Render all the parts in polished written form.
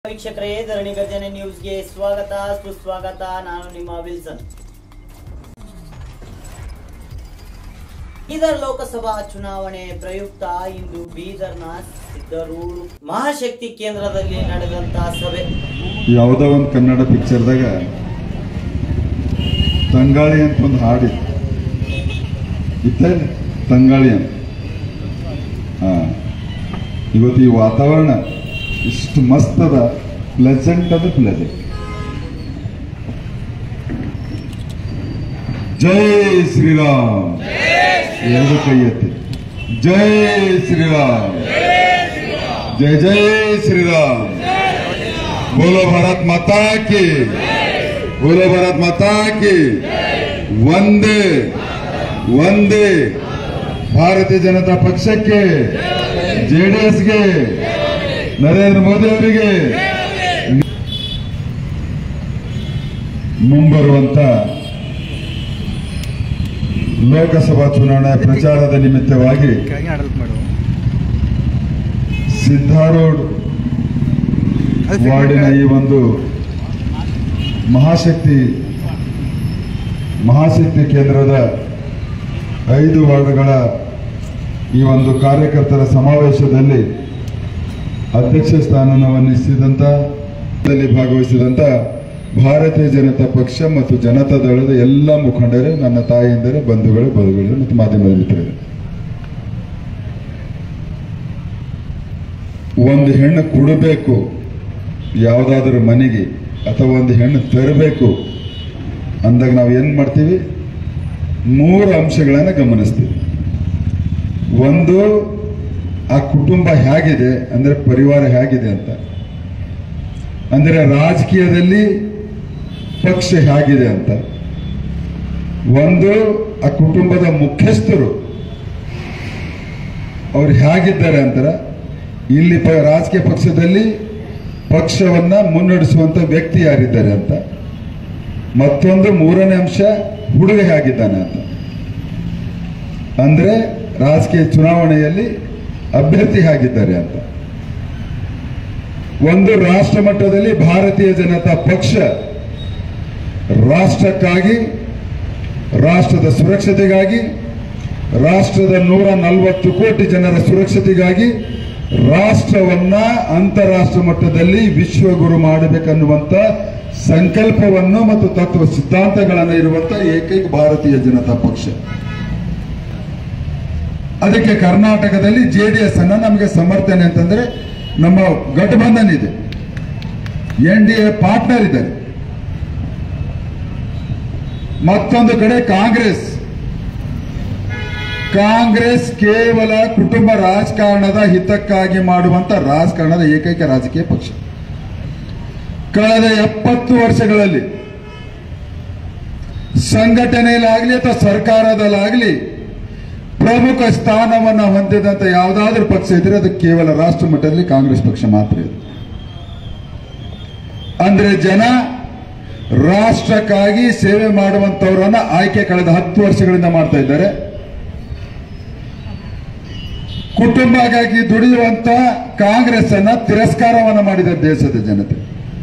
ವೀಕ್ಷಕರೇ, ಧರಣಿ ಗರ್ಜನೆ ನ್ಯೂಸ್ಗೆ ಸ್ವಾಗತ ಸುಸ್ವಾಗತ. ನಾನು ನಿಮ್ಮ ವಿಲ್ಸನ್. ಬೀದರ್ ಲೋಕಸಭಾ ಚುನಾವಣೆ ಪ್ರಯುಕ್ತ ಇಂದು ಬೀದರ್ನ ಸಿದ್ದರೂರು ಮಹಾಶಕ್ತಿ ಕೇಂದ್ರದಲ್ಲಿ ನಡೆದಂತಹ ಸಭೆ. ಯಾವುದೋ ಒಂದು ಕನ್ನಡ ಪಿಕ್ಚರ್ದಾಗ ತಂಗಾಳಿ ಅಂತ ಒಂದು ಹಾಡಿತ್ತು, ತಂಗಾಳಿ ಅಂತ. ಇವತ್ತು ಈ ವಾತಾವರಣ ಇಷ್ಟು ಮಸ್ತ್ ಅದ, ಪ್ಲೆಸೆಂಟ್ ಅದ, ಪ್ಲೆಸೆಂಟ್. ಜೈ ಶ್ರೀರಾಮ್, ಎರಡು ಕೈ ಎತ್ತಿ ಜೈ ಶ್ರೀರಾಮ್, ಜೈ ಜೈ ಶ್ರೀರಾಮ್. बोलो भारत माता की, बोलो भारत माता की. वंदे वंदे. ಭಾರತೀಯ ಜನತಾ ಪಕ್ಷಕ್ಕೆ, ಜೆಡಿಎಸ್ಗೆ, ನರೇಂದ್ರ ಮೋದಿ ಅವರಿಗೆ ಮುಂಬರುವಂತ ಲೋಕಸಭಾ ಚುನಾವಣೆ ಪ್ರಚಾರದ ನಿಮಿತ್ತವಾಗಿ ಸಿದ್ದಾರೂಢ ವಾರ್ಡಿನ ಈ ಒಂದು ಮಹಾಶಕ್ತಿ ಕೇಂದ್ರದ 5 ವಾರ್ಡ್ಗಳ ಈ ಒಂದು ಕಾರ್ಯಕರ್ತರ ಸಮಾವೇಶದಲ್ಲಿ ಅಧ್ಯಕ್ಷ ಸ್ಥಾನವನ್ನು ವಹಿಸಿದಂತ ಭಾಗವಹಿಸಿದಂತ ಭಾರತೀಯ ಜನತಾ ಪಕ್ಷ ಮತ್ತು ಜನತಾ ದಳದ ಎಲ್ಲ ಮುಖಂಡರೇ, ನನ್ನ ತಾಯಿಯಂದರೆ, ಬಂಧುಗಳು, ಮತ್ತು ಮಾಧ್ಯಮದ ಮಿತ್ರರೇ, ಒಂದು ಹೆಣ್ಣು ಕೊಡಬೇಕು ಯಾವುದಾದ್ರೂ ಮನೆಗೆ ಅಥವಾ ಒಂದು ಹೆಣ್ಣು ತರಬೇಕು ಅಂದಾಗ ನಾವು ಏನ್ ಮಾಡ್ತೀವಿ? 3 ಅಂಶಗಳನ್ನು ಗಮನಿಸ್ತೀವಿ. ಒಂದು, ಆ ಕುಟುಂಬ ಹೇಗಿದೆ ಅಂದ್ರೆ, ಪರಿವಾರ ಹೇಗಿದೆ ಅಂತ. ಅಂದ್ರೆ ರಾಜಕೀಯದಲ್ಲಿ ಪಕ್ಷ ಹೇಗಿದೆ ಅಂತ. ಒಂದು, ಆ ಕುಟುಂಬದ ಮುಖ್ಯಸ್ಥರು ಅವ್ರು ಹೇಗಿದ್ದಾರೆ ಅಂತಾರೆ. ಇಲ್ಲಿ ರಾಜಕೀಯ ಪಕ್ಷದಲ್ಲಿ ಪಕ್ಷವನ್ನ ಮುನ್ನಡೆಸುವಂತ ವ್ಯಕ್ತಿ ಯಾರಿದ್ದಾರೆ ಅಂತ. ಮತ್ತೊಂದು, 3ನೇ ಅಂಶ, ಹುಡುಗ ಹೇಗಿದ್ದಾನೆ ಅಂತ. ಅಂದ್ರೆ ರಾಜಕೀಯ ಚುನಾವಣೆಯಲ್ಲಿ ಅಭ್ಯರ್ಥಿ ಹೇಗಿದ್ದಾರೆ ಅಂತ. ಒಂದು, ರಾಷ್ಟ್ರ ಮಟ್ಟದಲ್ಲಿ ಭಾರತೀಯ ಜನತಾ ಪಕ್ಷ ರಾಷ್ಟ್ರಕ್ಕಾಗಿ, ರಾಷ್ಟ್ರದ ಸುರಕ್ಷತೆಗಾಗಿ, ರಾಷ್ಟ್ರದ 140 ಕೋಟಿ ಜನರ ಸುರಕ್ಷತೆಗಾಗಿ ರಾಷ್ಟ್ರವನ್ನ ಅಂತಾರಾಷ್ಟ್ರ ಮಟ್ಟದಲ್ಲಿ ವಿಶ್ವಗುರು ಮಾಡಬೇಕನ್ನುವಂತ ಸಂಕಲ್ಪವನ್ನು ಮತ್ತು ತತ್ವ ಸಿದ್ಧಾಂತಗಳನ್ನು ಇರುವಂತ ಏಕೈಕ ಭಾರತೀಯ ಜನತಾ ಪಕ್ಷ. ಅದಕ್ಕೆ ಕರ್ನಾಟಕದಲ್ಲಿ ಜೆಡಿಎಸ್ ಅನ್ನ ನಮಗೆ ಸಮರ್ಥನೆ ಅಂತಂದ್ರೆ ನಮ್ಮ ಗಠಬಂಧನ್ ಇದೆ, NDA ಪಾರ್ಟ್ನರ್ ಇದ್ದಾರೆ. ಮತ್ತೊಂದು ಕಡೆ ಕಾಂಗ್ರೆಸ್ ಕೇವಲ ಕುಟುಂಬ ರಾಜಕಾರಣದ ಹಿತಕ್ಕಾಗಿ ಮಾಡುವಂತ ರಾಜಕಾರಣದ ಏಕೈಕ ರಾಜಕೀಯ ಪಕ್ಷ. ಕಳೆದ 70 ವರ್ಷಗಳಲ್ಲಿ ಸಂಘಟನೆಯಲ್ಲಾಗಲಿ ಅಥವಾ ಸರ್ಕಾರದಲ್ಲಾಗಲಿ ಪ್ರಮುಖ ಸ್ಥಾನವನ್ನು ಹೊಂದಿದಂತ ಯಾವುದಾದ್ರೂ ಪಕ್ಷ ಇದ್ರೆ ಅದು ಕೇವಲ ರಾಷ್ಟ್ರ ಮಟ್ಟದಲ್ಲಿ ಕಾಂಗ್ರೆಸ್ ಪಕ್ಷ ಮಾತ್ರ ಇದೆ. ಅಂದ್ರೆ ಜನ ರಾಷ್ಟ್ರಕ್ಕಾಗಿ ಸೇವೆ ಮಾಡುವಂತವರನ್ನ ಆಯ್ಕೆ ಕಳೆದ 10 ವರ್ಷಗಳಿಂದ ಮಾಡ್ತಾ ಇದ್ದಾರೆ. ಕುಟುಂಬಕ್ಕಾಗಿ ದುಡಿಯುವಂತ ಕಾಂಗ್ರೆಸ್ ಅನ್ನ ತಿರಸ್ಕಾರವನ್ನು ಮಾಡಿದ ದೇಶದ ಜನತೆ.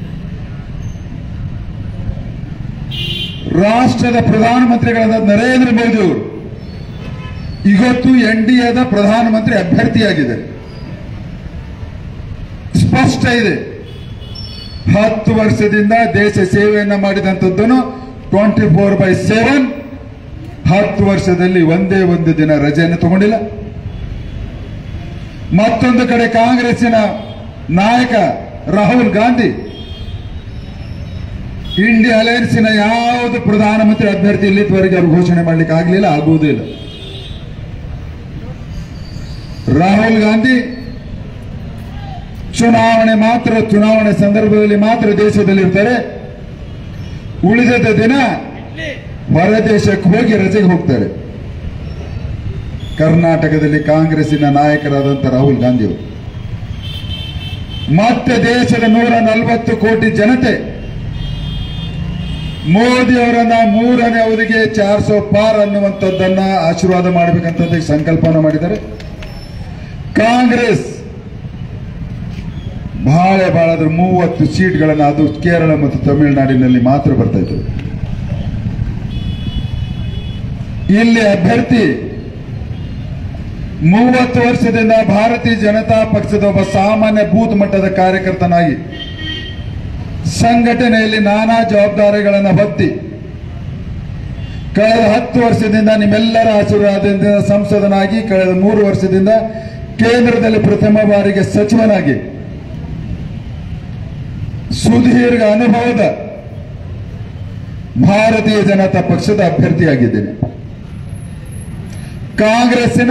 ರಾಷ್ಟ್ರದ ಪ್ರಧಾನಮಂತ್ರಿಗಳಾದ ನರೇಂದ್ರ ಮೋದಿ ಅವರು ಇವತ್ತು NDAದ ಪ್ರಧಾನಮಂತ್ರಿ ಅಭ್ಯರ್ಥಿಯಾಗಿದ್ದಾರೆ. ಸ್ಪಷ್ಟ ಇದೆ, 10 ವರ್ಷದಿಂದ ದೇಶ ಸೇವೆಯನ್ನ ಮಾಡಿದಂಥದ್ದನ್ನು 24/7 10 ವರ್ಷದಲ್ಲಿ ಒಂದೇ ಒಂದು ದಿನ ರಜೆಯನ್ನು ತಗೊಂಡಿಲ್ಲ. ಮತ್ತೊಂದು ಕಡೆ ಕಾಂಗ್ರೆಸ್ಸಿನ ನಾಯಕ ರಾಹುಲ್ ಗಾಂಧಿ ಇಂಡಿಯಾ ಅಲಯನ್ಸಿನ ಯಾವುದು ಪ್ರಧಾನಮಂತ್ರಿ ಅಭ್ಯರ್ಥಿ ಇಲ್ಲಿವರೆಗೆ ಅವರು ಘೋಷಣೆ ಮಾಡಲಿಕ್ಕೆ ಆಗಲಿಲ್ಲ, ಆಗುವುದೇ ಇಲ್ಲ. ರಾಹುಲ್ ಗಾಂಧಿ ಚುನಾವಣೆ ಸಂದರ್ಭದಲ್ಲಿ ಮಾತ್ರ ದೇಶದಲ್ಲಿ ಇರ್ತಾರೆ. ಉಳಿದ ದಿನ ಹೊರ ದೇಶಕ್ಕೆ ಹೋಗಿ ರಜೆಗೆ ಹೋಗ್ತಾರೆ. ಕರ್ನಾಟಕದಲ್ಲಿ ಕಾಂಗ್ರೆಸ್ಸಿನ ನಾಯಕರಾದಂಥ ರಾಹುಲ್ ಗಾಂಧಿ ಅವರು ಮತ್ತೆ ದೇಶದ 140 ಕೋಟಿ ಜನತೆ ಮೋದಿ ಅವರನ್ನ 3ನೇ ಅವಧಿಗೆ 400 ಪಾರ್ ಅನ್ನುವಂಥದ್ದನ್ನ ಆಶೀರ್ವಾದ ಮಾಡಬೇಕಂತ ಸಂಕಲ್ಪನ ಮಾಡಿದ್ದಾರೆ. ಕಾಂಗ್ರೆಸ್ ಬಹಳ 30 ಸೀಟ್ಗಳನ್ನು, ಅದು ಕೇರಳ ಮತ್ತು ತಮಿಳುನಾಡಿನಲ್ಲಿ ಮಾತ್ರ ಬರ್ತಾ ಇತ್ತು. ಇಲ್ಲಿ ಅಭ್ಯರ್ಥಿ 30 ವರ್ಷದಿಂದ ಭಾರತೀಯ ಜನತಾ ಪಕ್ಷದ ಒಬ್ಬ ಸಾಮಾನ್ಯ ಬೂತ್ ಮಟ್ಟದ ಕಾರ್ಯಕರ್ತನಾಗಿ ಸಂಘಟನೆಯಲ್ಲಿ ನಾನಾ ಜವಾಬ್ದಾರಿಗಳನ್ನು ಹೊತ್ತಿ ಕಳೆದ 10 ವರ್ಷದಿಂದ ನಿಮ್ಮೆಲ್ಲರ ಆಶೀರ್ವಾದದಿಂದ ಸಂಸದನಾಗಿ, ಕಳೆದ 3 ವರ್ಷದಿಂದ ಕೇಂದ್ರದಲ್ಲಿ ಪ್ರಥಮ ಬಾರಿಗೆ ಸಚಿವನಾಗಿ ಸುದೀರ್ಘ ಅನುಭವದ ಭಾರತೀಯ ಜನತಾ ಪಕ್ಷದ ಅಭ್ಯರ್ಥಿಯಾಗಿದ್ದೇನೆ. ಕಾಂಗ್ರೆಸ್ಸಿನ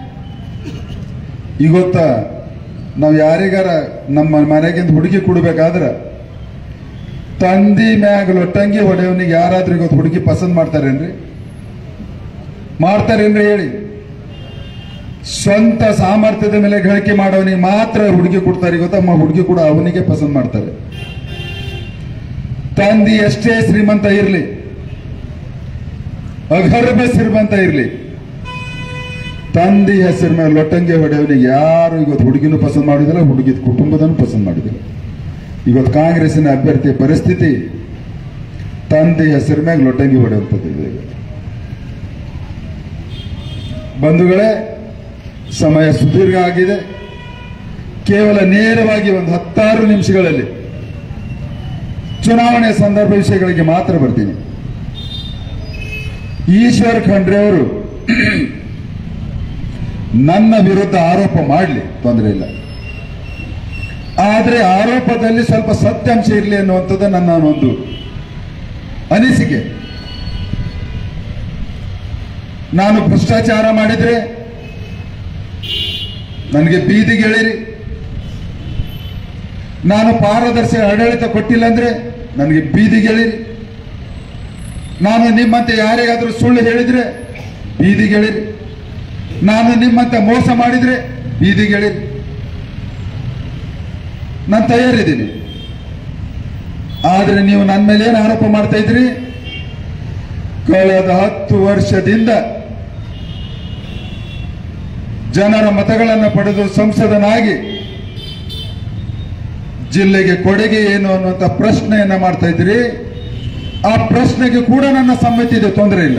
ಇವತ್ತ ನಾವು ಯಾರಿಗಾರ ನಮ್ಮ ಮನೆಗಿಂದ ಹುಡುಗಿ ಕೊಡಬೇಕಾದ್ರೆ ತಂದಿ ಮ್ಯಾಗ ಲೊಟ್ಟಂಗಿ ಹೊಡೆಯವನಿಗೆ ಯಾರಾದ್ರೂ ಇವತ್ತು ಹುಡುಗಿ ಪಸಂದ್ ಮಾಡ್ತಾರೇನ್ರಿ? ಹೇಳಿ. ಸ್ವಂತ ಸಾಮರ್ಥ್ಯದ ಮೇಲೆ ಗಳಿಕೆ ಮಾಡೋನಿಗೆ ಮಾತ್ರ ಹುಡುಗಿ ಕೊಡ್ತಾರೆ. ಇವತ್ತು ಹುಡುಗಿ ಕೂಡ ಅವನಿಗೆ ಪಸಂದ್ ಮಾಡ್ತಾರೆ. ತಂದಿ ಎಷ್ಟೇ ಶ್ರೀಮಂತ ಇರಲಿ, ಅಗರ್ಭ ಶ್ರೀಮಂತ ಇರಲಿ, ತಂದಿ ಹೆಸರ ಮೇಲೆ ಲೊಟ್ಟಂಗಿ ಹೊಡೆಯವನಿಗೆ ಯಾರು ಇವತ್ತು ಹುಡುಗಿನೂ ಪಸಂದ್ ಮಾಡಿದಿಲ್ಲ, ಹುಡುಗಿ ಕುಟುಂಬದನ್ನು ಪಸಂದ್ ಮಾಡಿದಿಲ್ಲ. ಇವತ್ತು ಕಾಂಗ್ರೆಸ್ಸಿನ ಅಭ್ಯರ್ಥಿಯ ಪರಿಸ್ಥಿತಿ ತಂದೆ ಹೆಸರ ಮೇಲೆ ಲೊಟ್ಟಂಗಿ ಹೊಡೆಯುವಂಥದ್ದು. ಬಂಧುಗಳೇ, ಸಮಯ ಸುದೀರ್ಘ ಆಗಿದೆ. ಕೇವಲ ನೇರವಾಗಿ ಒಂದು 16 ನಿಮಿಷಗಳಲ್ಲಿ ಚುನಾವಣೆ ಸಂದರ್ಭ ವಿಷಯಗಳಿಗೆ ಮಾತ್ರ ಬರ್ತೀನಿ. ಈಶ್ವರ್ ಖಂಡ್ರೆ ಅವರು ನನ್ನ ವಿರುದ್ಧ ಆರೋಪ ಮಾಡಲಿ, ತೊಂದರೆ ಇಲ್ಲ. ಆದರೆ ಆರೋಪದಲ್ಲಿ ಸ್ವಲ್ಪ ಸತ್ಯಾಂಶ ಇರಲಿ ಅನ್ನುವಂಥದ್ದು ನನ್ನ ಒಂದು ಅನಿಸಿಕೆ. ನಾನು ಭ್ರಷ್ಟಾಚಾರ ಮಾಡಿದ್ರೆ ನನಗೆ ಬೀದಿಗೆ ಎಳಿರಿ, ನಾನು ಪಾರದರ್ಶಕ ಆಡಳಿತ ಕೊಟ್ಟಿಲ್ಲ ಅಂದ್ರೆ ನನಗೆ ಬೀದಿಗೆ ಎಳಿರಿ, ನಾನು ನಿಮ್ಮಂತೆ ಯಾರಿಗಾದ್ರೂ ಸುಳ್ಳು ಹೇಳಿದ್ರೆ ಬೀದಿಗೆ ಎಳಿರಿ, ನಾನು ನಿಮ್ಮಂತೆ ಮೋಸ ಮಾಡಿದ್ರೆ ಬೀದಿಗೆ ಎಳಿರಿ. ನಾನು ತಯಾರಿದ್ದೀನಿ. ಆದ್ರೆ ನೀವು ನನ್ನ ಮೇಲೆ ಏನು ಆರೋಪ ಮಾಡ್ತಾ ಇದ್ರಿ? ಕಳೆದ 10 ವರ್ಷದಿಂದ ಜನರ ಮತಗಳನ್ನು ಪಡೆದು ಸಂಸದನಾಗಿ ಜಿಲ್ಲೆಗೆ ಕೊಡುಗೆ ಏನು ಅನ್ನುವಂಥ ಪ್ರಶ್ನೆಯನ್ನ ಮಾಡ್ತಾ ಇದ್ರಿ. ಆ ಪ್ರಶ್ನೆಗೆ ಕೂಡ ನನ್ನ ಸಮ್ಮತಿ ಇದೆ, ತೊಂದರೆ ಇಲ್ಲ.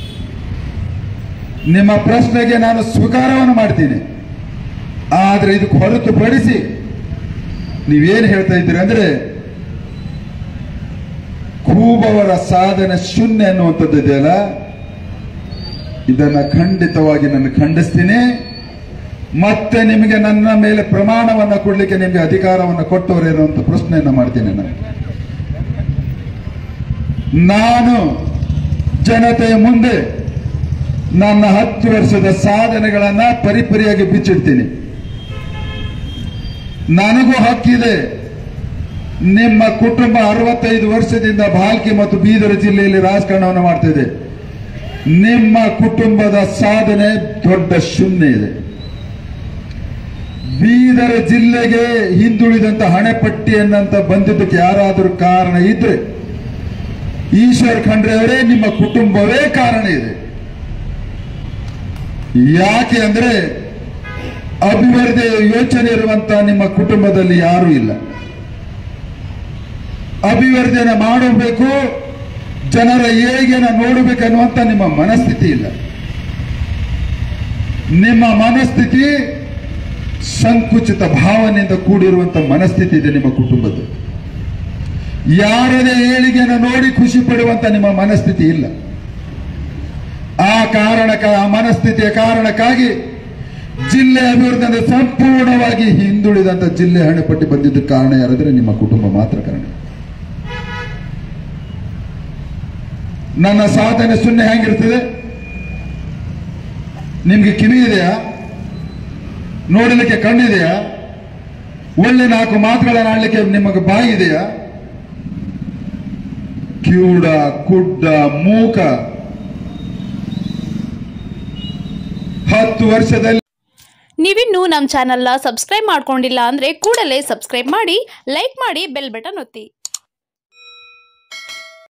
ನಿಮ್ಮ ಪ್ರಶ್ನೆಗೆ ನಾನು ಸ್ವೀಕಾರವನ್ನು ಮಾಡ್ತೀನಿ. ಆದ್ರೆ ಇದಕ್ಕೆ ಹೊರತುಪಡಿಸಿ ನೀವೇನು ಹೇಳ್ತಾ ಇದ್ದೀರಿ ಅಂದ್ರೆ ಖೂಬವರ ಸಾಧನೆ ಶೂನ್ಯ ಅನ್ನುವಂಥದ್ದು ಇದೆಯಲ್ಲ, ಇದನ್ನ ಖಂಡಿತವಾಗಿ ನಾನು ಖಂಡಿಸ್ತೀನಿ. ಮತ್ತೆ ನಿಮಗೆ ನನ್ನ ಮೇಲೆ ಪ್ರಮಾಣವನ್ನು ಕೊಡ್ಲಿಕ್ಕೆ ನಿಮಗೆ ಅಧಿಕಾರವನ್ನು ಕೊಟ್ಟವರು ಇರುವಂತ ಪ್ರಶ್ನೆಯನ್ನ ಮಾಡ್ತೀನಿ. ನಾನು ಜನತೆಯ ಮುಂದೆ ನನ್ನ 10 ವರ್ಷದ ಸಾಧನೆಗಳನ್ನ ಪರಿಪರಿಯಾಗಿ ಬಿಚ್ಚಿಡ್ತೀನಿ. ನನಗೂ ಹಕ್ಕಿದೆ. ನಿಮ್ಮ ಕುಟುಂಬ 65 ವರ್ಷದಿಂದ ಭಾಲ್ಕಿ ಮತ್ತು ಬೀದರ್ ಜಿಲ್ಲೆಯಲ್ಲಿ ರಾಜಕಾರಣವನ್ನು ಮಾಡ್ತಿದೆ. ನಿಮ್ಮ ಕುಟುಂಬದ ಸಾಧನೆ ದೊಡ್ಡ ಶೂನ್ಯ ಇದೆ. ಬೀದರ್ ಜಿಲ್ಲೆಗೆ ಹಿಂದುಳಿದಂತ ಹಣೆಪಟ್ಟಿಯನ್ನಂತ ಬಂದಿದ್ದಕ್ಕೆ ಯಾರಾದರೂ ಕಾರಣ ಇದ್ರೆ ಈಶ್ವರ್ ಖಂಡ್ರೆ ಅವರೇ, ನಿಮ್ಮ ಕುಟುಂಬವೇ ಕಾರಣ ಇದೆ. ಯಾಕೆ ಅಂದ್ರೆ ಅಭಿವೃದ್ಧಿಯ ಯೋಚನೆ ಇರುವಂತ ನಿಮ್ಮ ಕುಟುಂಬದಲ್ಲಿ ಯಾರೂ ಇಲ್ಲ. ಅಭಿವೃದ್ಧಿಯನ್ನು ಮಾಡಬೇಕು, ಜನರ ಏಳಿಗೆಯನ್ನು ನೋಡಬೇಕನ್ನುವಂತ ನಿಮ್ಮ ಮನಸ್ಥಿತಿ ಇಲ್ಲ. ನಿಮ್ಮ ಮನಸ್ಥಿತಿ ಸಂಕುಚಿತ ಭಾವನೆಯಿಂದ ಕೂಡಿರುವಂತ ಮನಸ್ಥಿತಿ ಇದೆ ನಿಮ್ಮ ಕುಟುಂಬದ. ಯಾರದೇ ಏಳಿಗೆಯನ್ನು ನೋಡಿ ಖುಷಿ ಪಡುವಂತ ನಿಮ್ಮ ಮನಸ್ಥಿತಿ ಇಲ್ಲ. ಆ ಮನಸ್ಥಿತಿಯ ಕಾರಣಕ್ಕಾಗಿ ಜಿಲ್ಲೆ ಅಭಿವೃದ್ಧಿಯಿಂದ ಸಂಪೂರ್ಣವಾಗಿ ಹಿಂದುಳಿದಂತ ಜಿಲ್ಲೆ ಹಣೆಪಟ್ಟಿ ಬಂದಿದ್ದ ಕಾರಣ ಯಾರಾದ್ರೆ ನಿಮ್ಮ ಕುಟುಂಬ ಮಾತ್ರ ಕಾರಣ. ನನ್ನ ಸಾಧನೆ ಶೂನ್ಯ ಹೆಂಗಿರ್ತದೆ? ನಿಮ್ಗೆ ಕಿವಿ ಇದೆಯಾ? ನೋಡಲಿಕ್ಕೆ ಕಣ್ಣಿದೆಯಾ? ಒಳ್ಳೆ 4 ಮಾತುಗಳನ್ನು ಆಡಲಿಕ್ಕೆ ನಿಮಗೆ ಬಾಯಿ ಇದೆಯಾ? ಕಿವುಡ, ಕುಡ್ಡ, ಮೂಕ 10 ವರ್ಷದಲ್ಲಿ. ನೀವಿನ್ನೂ ನಮ್ಮ ಚಾನೆಲ್ನ ಸಬ್ಸ್ಕ್ರೈಬ್ ಮಾಡ್ಕೊಂಡಿಲ್ಲ ಅಂದ್ರೆ ಕೂಡಲೇ ಸಬ್ಸ್ಕ್ರೈಬ್ ಮಾಡಿ, ಲೈಕ್ ಮಾಡಿ, ಬೆಲ್ ಬಟನ್ ಒತ್ತಿ.